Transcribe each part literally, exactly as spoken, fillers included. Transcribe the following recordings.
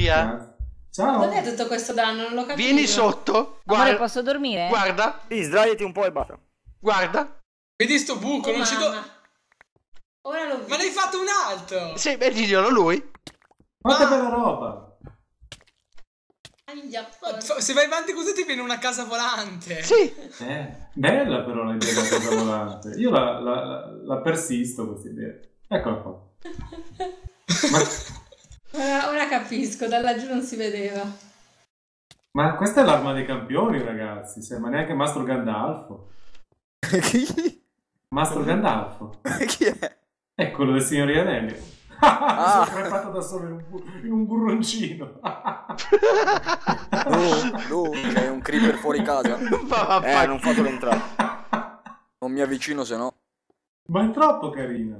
via. Ciao. Non è tutto questo danno, non lo capisco. Vieni sotto. Guarda. Amore, posso dormire? Guarda. Sì, sdraiati un po' e basta. Guarda. Vedi sto buco, Oh, non ci do... mamma. Ora lo Ma ne hai fatto un altro! Sì, beh, diglielo lui. Quanta Ah. bella roba. Aia, Ma fa- se vai avanti così ti viene una casa volante. Sì. Eh, bella però l'idea della casa volante. Io la, la, la, la persisto questa idea. Eccola qua. Ma, ora, ora capisco, da laggiù non si vedeva. ma questa è l'arma dei campioni, ragazzi. Cioè, ma neanche Mastro Gandalfo. Chi? Mastro Gandalfo. Chi è? È quello del Signore degli Anelli. Ah. Mi sono crepato da solo in un, bu- in un burroncino. No, no, c'è un creeper fuori casa. Eh, non fatelo entrare. Non mi avvicino, se no. Ma è troppo carina.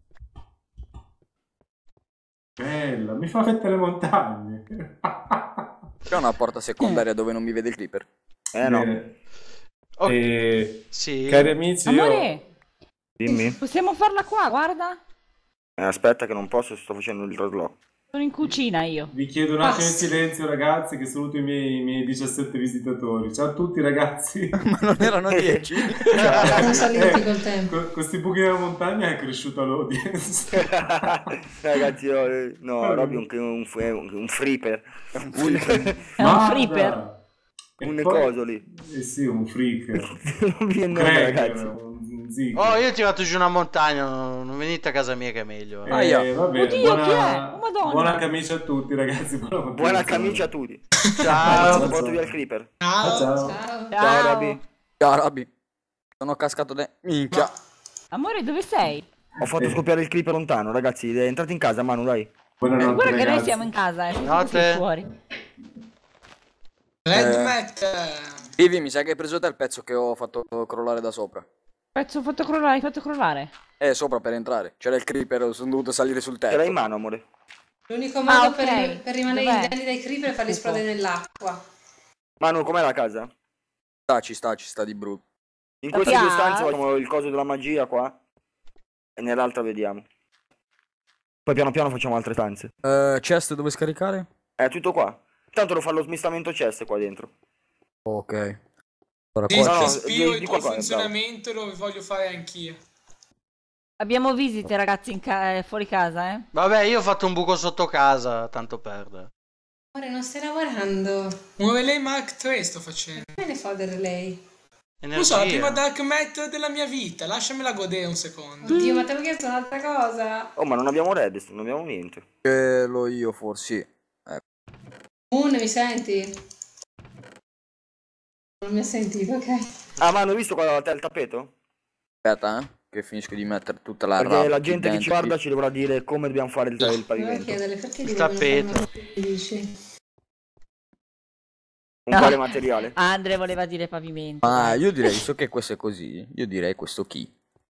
Bella, mi fa fette le montagne. C'è una porta secondaria dove non mi vede il creeper? Eh no. Bene. Ok. E, Sì. cari amici, io... Amore, Dimmi. possiamo farla qua, guarda. Eh, aspetta che non posso, sto facendo il trasloco. Sono in cucina io. Vi chiedo un attimo di Basta. silenzio, ragazzi, che saluto i miei, i miei diciassette visitatori. Ciao a tutti, ragazzi. Ma non erano dieci? Sono saliti Eh, col tempo. con questi buchi nella montagna è cresciuta l'audience. Ragazzi, io, eh, no, Robby è un, un, un, un freeper. Un, È un Guarda. freeper. E un poi- coso lì. Eh sì, un freak. Non vi è Un nome, cracker, ragazzi. un zig. Oh, io ho tirato giù una montagna. Non non venite a casa mia che è meglio. eh. Eh, Aia. vabbè, Oddio, buona, chi è? Oh, Madonna. buona camicia a tutti, ragazzi. Buona, Buona continuazione. camicia a tutti. Ciao. Ti porto via il creeper. Ciao. Ciao. Ciao. Ciao, Robby. Ciao, Robby. Sono cascato de... Minchia. Amore, dove sei? Ho fatto scoppiare il creeper lontano, ragazzi. Entrate in casa, Manu, dai. Buonanotte, Guarda che noi ragazzi. siamo in casa, eh. Sei Notte. sei fuori. Red Eh. Matt. Vivi, mi sa che hai preso te il pezzo che ho fatto crollare da sopra. Pezzo fatto crollare, hai fatto crollare. Eh, sopra per entrare. C'era il creeper, sono dovuto salire sul tetto. Era in mano, amore. L'unico modo Ah, ok. per, per rimanere Dov'è? indenni dai creeper è farli Ecco. esplodere nell'acqua. Manu, com'è la casa? Sta, ci sta, ci sta di brutto. In La queste due piazza? stanze facciamo il coso della magia qua. E nell'altra vediamo. Poi piano piano facciamo altre stanze. Uh, chest dove scaricare? È tutto qua. Tanto lo fa lo smistamento chest qua dentro. Ok. Allora, Sì, qua no, ti no, spio di- il di tuo qua, qua, funzionamento e lo voglio fare anch'io. Abbiamo visite, ragazzi, in ca- eh, fuori casa, eh. Vabbè, io ho fatto un buco sotto casa, tanto perde. Amore, non stai lavorando. Un relay Mark tre sto facendo. Come ne fa del relay? Non so, la Energia. prima Dark Matter della mia vita. Lasciamela godere un secondo. Oddio, ma ti avevo chiesto un'altra cosa. Oh, ma non abbiamo redstone, non abbiamo niente. che lo io forse. Moon, mi senti? Non mi ha sentito, ok? Ah, ma hanno visto qua davanti al tappeto? Aspetta, eh. Che finisco di mettere tutta la Perché roba la qui gente che ci dentro. guarda ci dovrà dire come dobbiamo fare il, il Volevo pavimento. chiederle perché Il di vogliono tappeto. fare una- che dici? Un quale materiale? Andre voleva dire pavimento. Ma io direi, visto che questo è così, io direi questo chi.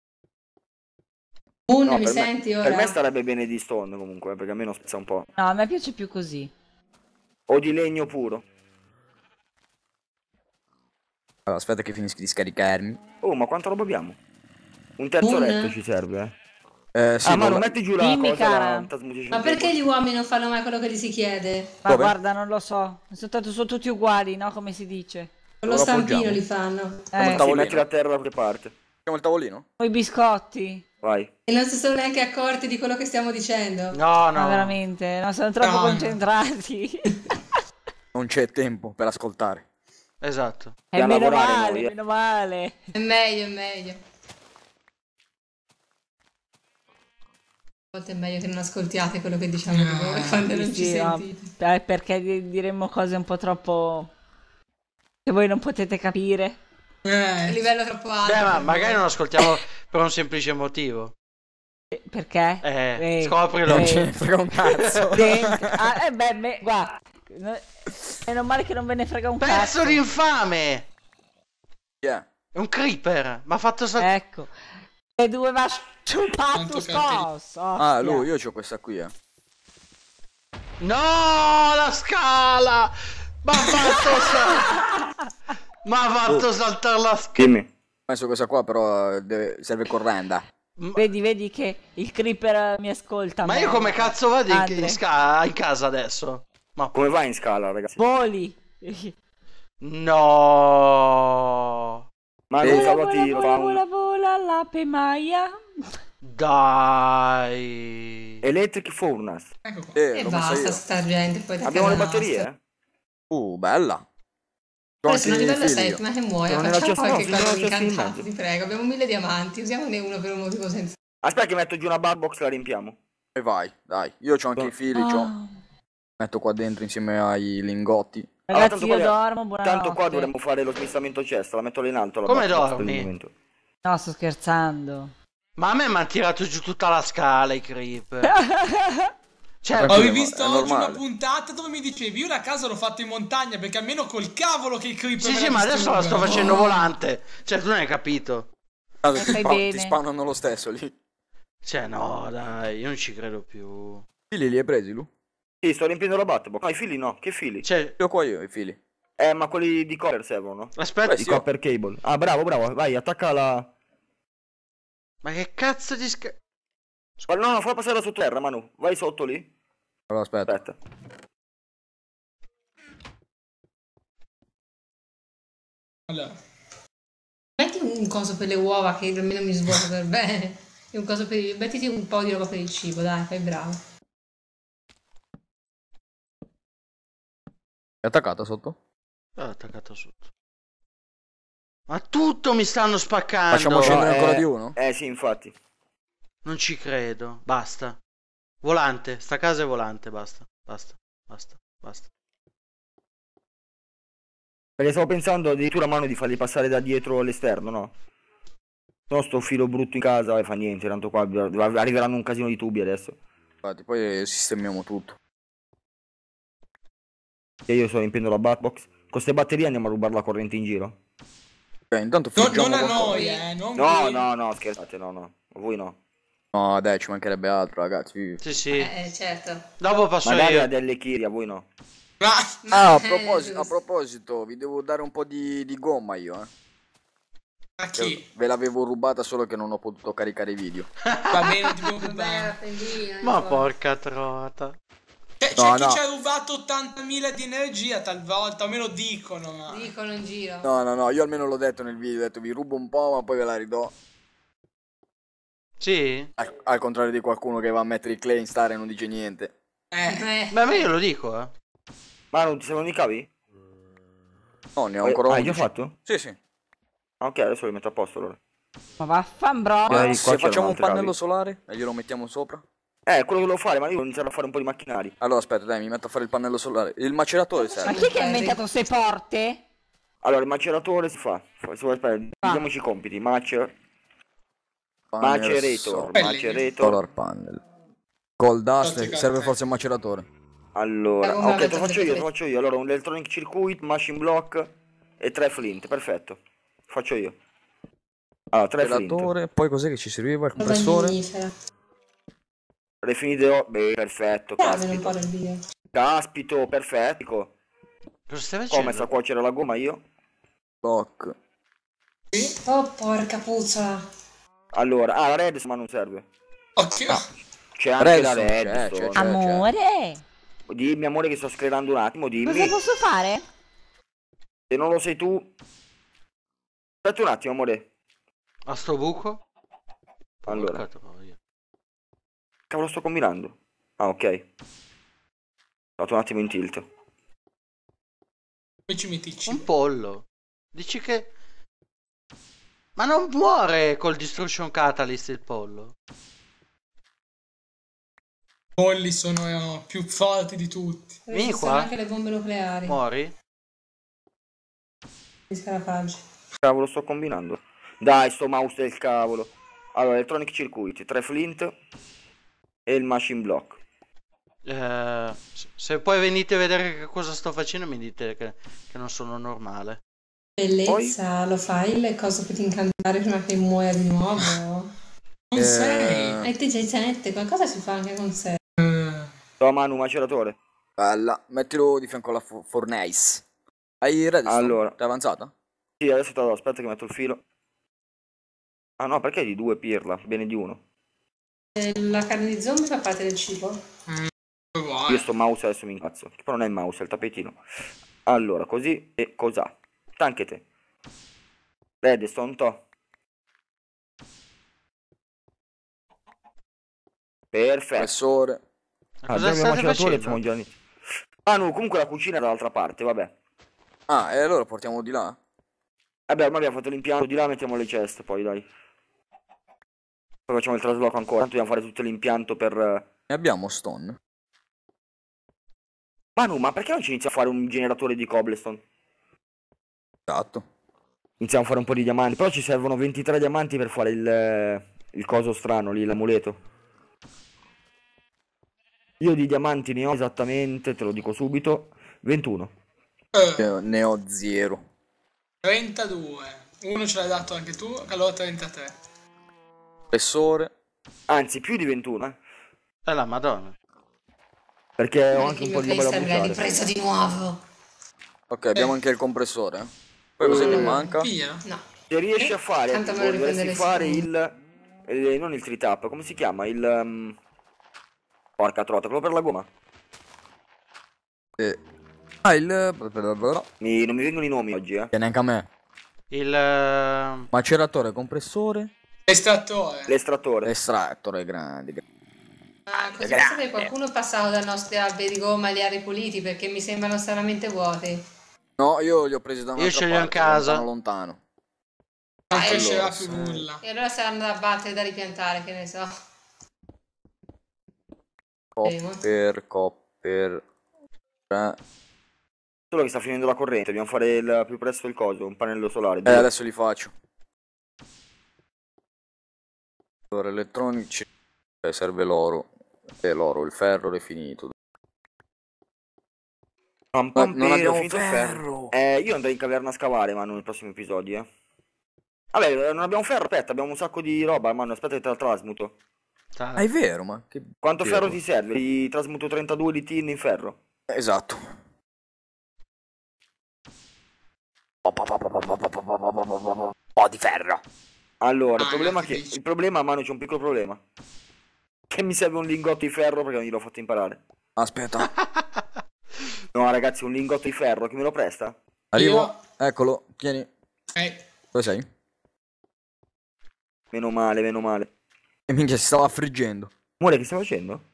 Moon, No, mi per me- senti ora? Per me starebbe bene di stone comunque, perché almeno spezza un po'. No, a me piace più così. O di legno puro. Allora, aspetta che finisco di scaricarmi. Oh, ma quanta roba abbiamo? Un terzo Un- letto ci serve, eh. Eh, sì, ah, ma non non la- metti giù la Dimmi, cosa, cara. la trasmutation Ma perché table. gli uomini non fanno mai quello che gli si chiede? Ma Dove? guarda, non lo so. Soltanto sono tutti uguali, no? Come si dice. Con lo Lo stampino appoggiamo. li fanno. Eh, Sì, tavolino. metti la terra da qualche parte. Facciamo il tavolino? o i biscotti. Vai. E non si sono neanche accorti di quello che stiamo dicendo. No, No, no. veramente. No, sono troppo No, no. concentrati. Non c'è tempo per ascoltare. Esatto. E Da meno lavorare male, noi, eh. meno male. È meglio, è meglio. A volte è meglio che non ascoltiate quello che diciamo noi quando non ci Sì, no, sentite. eh, perché di- diremmo cose un po' troppo che voi non potete capire. A Eh, livello troppo alto. Beh, ma magari non ascoltiamo per un semplice motivo. Eh, Perché? Eh, Eh, scoprilo. Non eh. ce ne frega un cazzo. Dentro- ah, eh beh, me- guarda, no- meno male che non ve ne frega un Pezzo cazzo. di infame! Yeah. È un creeper. Ma ha fatto saltare. Ecco. E dove va sciupato Tanto scosso. Ah, lui, io c'ho questa qui, eh. No, la scala! Ma ha fatto sa- Ma ha fatto saltare la scala. Dimmi. Ho messo questa qua, però eh, deve- serve correnda. Vedi, vedi che il creeper mi ascolta. Ma me. io come cazzo vado in, Andre. in, sca- in casa adesso? Ma Come vai in scala, ragazzi? Voli. no. Ma Eh, non Vola, salvati vola, lo vola, fa un... vola, vola, la pemaia. Dai. Electric Furnace. Ecco qua. Eh, E l'ho messa basta io. sta gente, poi ti Abbiamo le accade batterie, una eh? Uh, bella. C'ho Ora sono a anche i livello fili io. sette, ma che muoia, Non era facciamo accesso- no, qualche non era cosa di accesso in incantato, mezzo. ti prego. Abbiamo mille diamanti, usiamone uno per un motivo senza... Aspetta che metto giù una bar box e la riempiamo. E vai, dai. Io c'ho anche i fili, c'ho. Ah. Metto qua dentro insieme ai lingotti. Allora, Ragazzi, tanto io qua- dormo, buonanotte. Tanto qua dovremmo fare lo smistamento cesta, la metto là in alto la Come bar box per il dormi? momento. No, sto scherzando. Ma a me mi hanno tirato giù tutta la scala i creeper. Cioè, Vabbè, Avevi ma visto è oggi una normale. puntata dove mi dicevi io la casa l'ho fatta in montagna perché almeno col cavolo che i creeper sì, me sì, la ma adesso la sto distruggono. facendo volante. Cioè, tu non hai capito. Tanto Eh, ti, fai spa- bene. ti spawnano lo stesso lì. Cioè, no, dai, io non ci credo più. I fili li hai presi, Lu? Sì, sto riempiendo la bat box. No, i fili no, che fili? Cioè, Io qua io i fili. Eh, ma quelli di copper servono. aspetta, Di copper cable. Ah, bravo, bravo, vai, attacca la... ma che cazzo di sca... No, no, fai passare da sottoterra, Manu. Vai sotto lì. Allora aspetta. Aspetta. Allora, Metti un coso per le uova che almeno mi svuota per bene. E un coso per il... Mettiti un po' di roba per il cibo, dai, fai bravo. È attaccata sotto? Ah, attaccato sotto. Ma tutto mi stanno spaccando. Facciamo scendere No, ancora eh, di uno? Eh, sì, infatti. Non ci credo. Basta. Volante. Sta casa è volante. Basta. Basta. Basta. Basta. Perché stavo pensando addirittura, Manu, di farli passare da dietro all'esterno, no? No, sto filo brutto in casa e fa niente, tanto qua arriveranno un casino di tubi adesso. Infatti, poi sistemiamo tutto. E io sto riempiendo la batbox. Con queste batterie andiamo a rubare la corrente in giro. Ok, intanto no, fingiamo non a qualcosa. noi, eh, non No, qui. no, no, scherzate, no, no. Voi no. No, dai, ci mancherebbe altro, ragazzi. Sì, sì. Eh, certo. Dopo passo Magari ha io. delle chiri, a voi no. Ma... Ah, a Eh, proposito, a giusto. proposito, vi devo dare un po' di, di gomma io, eh. A chi? Ve l'avevo rubata solo che non ho potuto caricare i video. Va bene, non ti Vabbè, preoccupare. la prendina, Ma insomma. porca trota. C'è, No, c'è chi no. ci ha rubato ottantamila di energia talvolta, o me lo dicono, ma... Dicono in giro. No, no, no, io almeno l'ho detto nel video, ho detto vi rubo un po' ma poi ve la ridò. Sì? Al, al contrario di qualcuno che va a mettere il clay in star e non dice niente. Eh, Eh, Beh, ma io lo dico, eh. Manu, ti servono i cavi? No, ne ho Eh, ancora hai già undici. fatto? Sì, sì. Ah, ok, adesso li metto a posto allora. Ma vaffan bro. Eh, qua Se c'erano facciamo un altri pannello cavi. solare e glielo mettiamo sopra. Eh, quello che devo fare, ma io devo iniziare a fare un po' di macchinari. Allora aspetta, dai, mi metto a fare il pannello solare. Il maceratore Ma serve. chi è che ha inventato queste porte? Allora, il maceratore si fa. fa- Si vuole aspetta, dividiamoci i compiti. Macer... Macerator. Solar, Macerator. solar panel. Gold dust, Tutti serve cazzo. forse il maceratore. Allora, La gomma ok, te lo mezza faccio io, te per lo faccio io. Allora, un electronic circuit, machine block e tre flint, perfetto. Faccio io. Allora, tre flint. Maceratore, poi cos'è che ci serviva? Il roba compressore. magnifera. Refinite o... Beh, perfetto, Dammene un po' caspito. del video. Caspito, perfetto. Cosa stai Come sta a facendo? cuocere la gomma io? Block. Oh, porca puzzola. Allora, ah, la redstone ma non serve. occhio. C'è anche la Redstone, c'è, redstone. c'è, c'è. Amore, Dimmi, amore, che sto sclerando un attimo, cosa dimmi. posso fare? Se non lo sei tu... Aspetta un attimo, amore. A sto buco? Allora. Porca troia. Cavolo sto combinando? Ah, ok. Fatto un attimo in tilt. Poi ci metti il Un cibo. pollo. Dici che... Ma non muore col Destruction Catalyst il pollo? I polli sono eh, più forti di tutti. Vieni Esistono qua. anche le bombe nucleari. Muori? Gli scarafaggi. Cavolo sto combinando. Dai, sto mouse del cavolo. Allora, electronic circuit, tre flint e il machine block. Eh, se- se poi venite a vedere che cosa sto facendo mi dite che, che non sono normale. Bellezza, lo fai le cose per incantare prima che muoia di nuovo? Non Eh, sei. E T J sette, qualcosa si fa anche con sé. Eh, Sto a mano maceratore. Bella. Mettilo di fianco alla fo- fornace. Hai redstone? Allora. T'è avanzata? Sì, adesso te lo do, aspetta che metto il filo. Ah no, perché di due pirla? Bene di uno. E la carne di zombie fa parte del cibo? Io sto mouse adesso mi incazzo. Però non è il mouse, è il tappetino. Allora, così e cos'ha? Anche te. Redstone, to. Perfetto. Compressore. Ah, Cosa già abbiamo state maceratore, facendo? siamo già inizi- Ah no, comunque la cucina è dall'altra parte, vabbè. Ah, e allora portiamo di là? Vabbè, ormai abbiamo fatto l'impianto di là, mettiamo le ceste poi, dai. Poi facciamo il trasloco ancora, tanto dobbiamo fare tutto l'impianto per... Ne abbiamo stone. Manu, ma perché non ci inizia a fare un generatore di cobblestone? Esatto. Iniziamo a fare un po' di diamanti, però ci servono ventitré diamanti per fare il, il coso strano lì, l'amuleto. Io di diamanti ne ho esattamente, te lo dico subito, ventuno. Eh, Io ne ho zero. trentadue. Uno ce l'hai dato anche tu, allora trentatré. Compressore. Anzi, più di ventuno, eh. È la madonna. Perché ho Anche anche il un po' mio di roba da case avrei buttare. ripreso di nuovo. Ok, abbiamo anche il compressore. Poi cosa che manca? Via. No. Se riesci a fare, Tanto me lo tipo, dovresti riprenderei fare sicuro. il, il... non il tri-tap, come si chiama? Il... Um... Porca trota, quello per la gomma. Eh. Ah, il... Mi- non mi vengono i nomi oggi, eh. E neanche a me. Il... eh, Maceratore, compressore. Estrattore. L'estrattore. Estrattore grande. gra- Ah, così penso che qualcuno è passato dai nostri alberi di gomma e li ha ripuliti perché mi sembrano stranamente vuoti. No, io li ho presi da Io un'altra ce li ho in parte, casa. lontano lontano. Non Ah, crescerà allora, più sì. nulla. E allora saranno da abbattere, da ripiantare, che ne so. Copper, copper. Eh, Solo che sta finendo la corrente, dobbiamo fare il più presto il coso, un pannello solare. eh, adesso li faccio. Allora, elettronici. Eh, serve l'oro. E l'oro, il ferro è finito. Pam, Ma pam, non per- abbiamo finito il ferro. Eh, io andrei in caverna a scavare, Manu, nei prossimi episodi, eh. Vabbè, non abbiamo ferro, aspetta, abbiamo un sacco di roba, Manu, aspetta che te la trasmuto. ta- Ah, è vero, ma che... Quanto vero. ferro ti serve? Ti trasmuto trentadue di tin in ferro. Esatto. Un po' di ferro. Allora, il Ah, problema è che che... dici? Il problema, Manu, c'è un piccolo problema. Che mi serve un lingotto di ferro perché non gliel'ho fatto imparare. Aspetta. No, ragazzi, un lingotto di ferro, chi me lo presta? Arrivo. Io- Eccolo. Tieni. Eh, Dove sei? Meno male, meno male. E minchia, si stava friggendo. Amore, che stai facendo?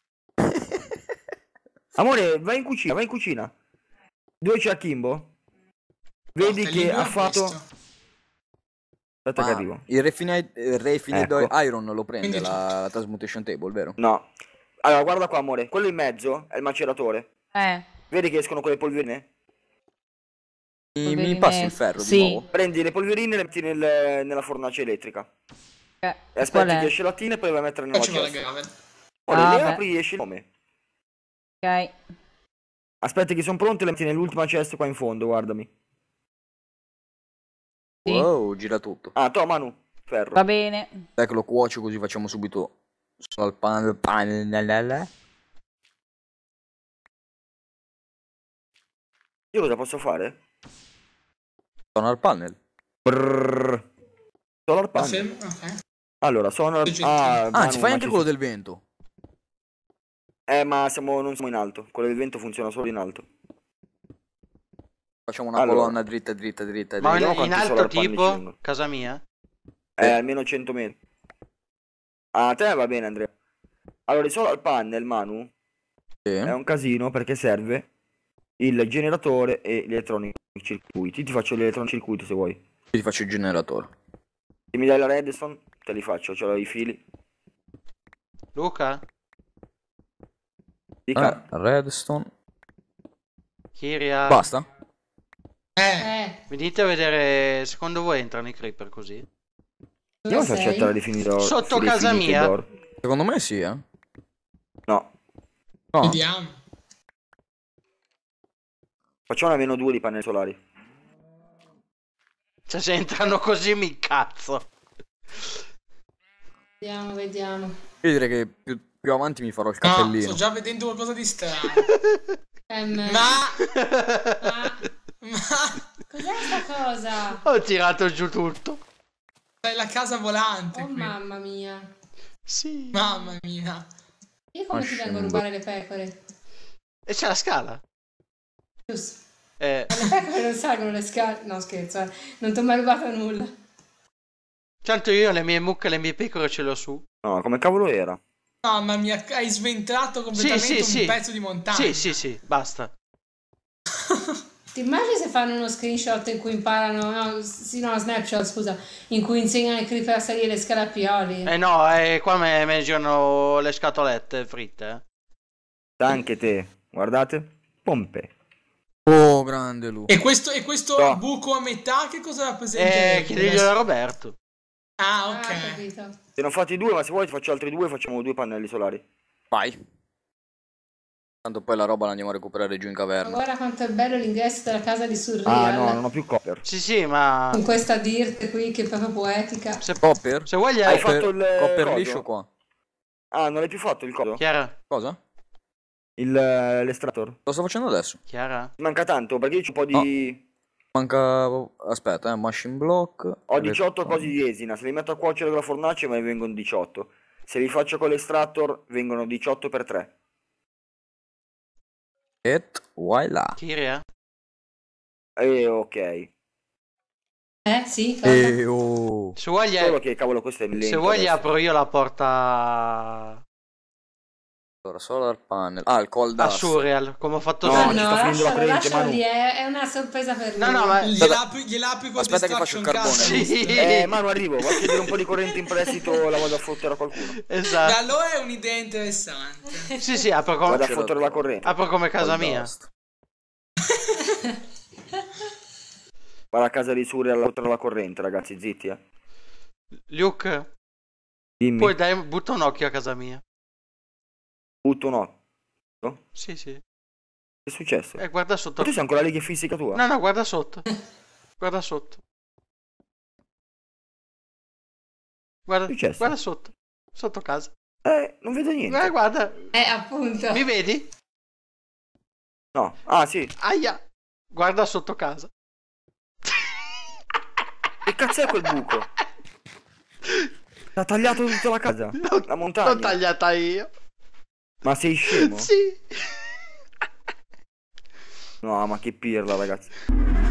Amore, vai in cucina, vai in cucina. Dove c'è Akimbo? Vedi porta che libero ha fatto... questo. Aspetta che Ah, arrivo. il refined, il refined Ecco. iron lo prende Quindi la, la transmutation table, vero? No. Allora, guarda qua, amore. Quello in mezzo è il maceratore. Eh, Vedi che escono quelle polverine? Mi, Polverine- mi passi il ferro sì. di nuovo? Prendi le polverine e le metti nel- nella fornace elettrica. eh, E qual aspetti è? che esce la tina e poi vai a mettere nella Qua ci vuole cesta. gravel. Ora Ah, le beh. apri e esce il nome. Ok. Aspetti che sono pronte e le metti nell'ultima cesta qua in fondo, guardami. Sì. Wow, gira tutto. Ah, to, Manu. Ferro. Va bene. Dai che lo cuocio così facciamo subito al pan, pan, Io cosa posso fare? sono al panel. Brrrr. Solar Ah, panel. fermo? Ok. Allora, sono... Sì, sì. Ah, Anzi, Manu, fai ma anche ci- quello del vento. Eh, ma siamo... non siamo in alto. Quello del vento funziona solo in alto. Facciamo una Allora. colonna dritta, dritta, dritta. Ma in, dritta. Vediamo in quanti alto solar panel ci tipo? vengono. Casa mia? Eh, almeno cento metri. Ah, a te va bene, Andrea. Allora, il solar panel, Manu, Sì. è un casino perché serve il generatore e gli elettronici circuiti. Ti faccio gli elettronici circuiti se vuoi. Ti faccio il generatore. Se mi dai la redstone, te li faccio. C'ho i fili. Luca? Dica. Ah, redstone. Kiria? Basta? Eh, Eh, Venite a vedere, secondo voi entrano i creeper così? Andiamo dove a sei? accettare definito. Sotto casa mia. Secondo me sì, eh. No. No. vediamo. Facciamo almeno due di pannelli solari. Cioè se entrano così mi incazzo. Vediamo, vediamo. Io direi che più, più avanti mi farò il No, cappellino. sto già vedendo qualcosa di strano. Ehm, Ma... ma... Ma... Cos'è sta cosa? Ho tirato giù tutto. È la casa volante Oh qui. mamma mia. Sì. Mamma mia. Io come ti vengo a rubare le pecore? E c'è la scala. Giusto. Eh, Le pecore non salgono le scale. No, scherzo, eh. Non ti ho mai rubato nulla. tanto io le mie mucche e le mie pecore ce l'ho su. No, come cavolo era? Mamma mia, hai sventrato completamente Sì, sì, un sì. pezzo di montagna. Sì, sì, sì, basta. Ti immagini se fanno uno screenshot in cui imparano, no, sì, no, Snapchat, scusa, in cui insegnano ai creeper a salire le scale a pioli? Eh no, eh, qua me, me girano le scatolette fritte. Eh. Anche te, guardate. Pompe. Oh, grande Lu. E questo, e questo No. buco a metà che cosa rappresenta? Eh, chiediglielo a Roberto. Ah, Ah, ok. capito. Se non fate due, ma se vuoi ti faccio altri due, facciamo due pannelli solari. Vai. Tanto poi la roba la andiamo a recuperare giù in Ma caverna. guarda quanto è bello l'ingresso della casa di Surreal. Ah no, non ho più copper. Sì, sì, ma... Con questa dirt qui che è proprio poetica. Se, Copper? se vuoi gli Hai hai... fatto il Copper coso? liscio qua. Ah, non hai più fatto il coso? Chiara? Cosa? Il, eh, l'estractor? Lo sto facendo adesso. Chiara? Manca tanto, perché io c'ho un po' di... Manca... Aspetta, eh, machine block. Ho diciotto cosi di esina, se li metto a cuocere con la fornace me ne vengono diciotto. Se li faccio con l'estractor vengono diciotto per tre. Et voilà. Kiria? E ok. Eh, sì, cosa? E oh. Se vuoi gli, Solo che cavolo questo è lento. se vuoi gli adesso. apro io la porta Allora, solar panel. Ah, il cold a dust. Surreal, come ho fatto No, Ah, tu. ci no, sta finendo la lascialo, corrente, lascialo Manu. lì, è, è una sorpresa per No, lui. no, ma... Gliela apri, gliela apri con Aspetta che faccio il Destruction carbone. Catalyst. Sì. Eh, Manu arrivo, vado a chiedere un po' di corrente in prestito, la vado a fottere a qualcuno. Beh, Esatto. allora è un'idea interessante. Sì, sì, apro Vado come, a fottere la corrente. apro come casa Cold mia. dust. Vado a casa di Suri a fottere la corrente, ragazzi, zitti, eh. Luke, Dimmi, poi dai, butta un occhio a casa mia. butto no. Sì, sì. Che è successo? Eh, guarda sotto. Ma tu sei ancora lì che fisica tua? No, no, guarda sotto. Guarda sotto. Guarda, Che è successo? guarda sotto. Sotto casa. Eh, non vedo niente. Eh, guarda. Eh, appunto. Mi vedi? No. Ah, sì. Aia. Guarda sotto casa. Che cazzo è quel buco? L'ha tagliato tutta la casa. Non- La montagna. L'ho tagliata io. Ma sei scemo? Sì. No, ma che pirla, ragazzi.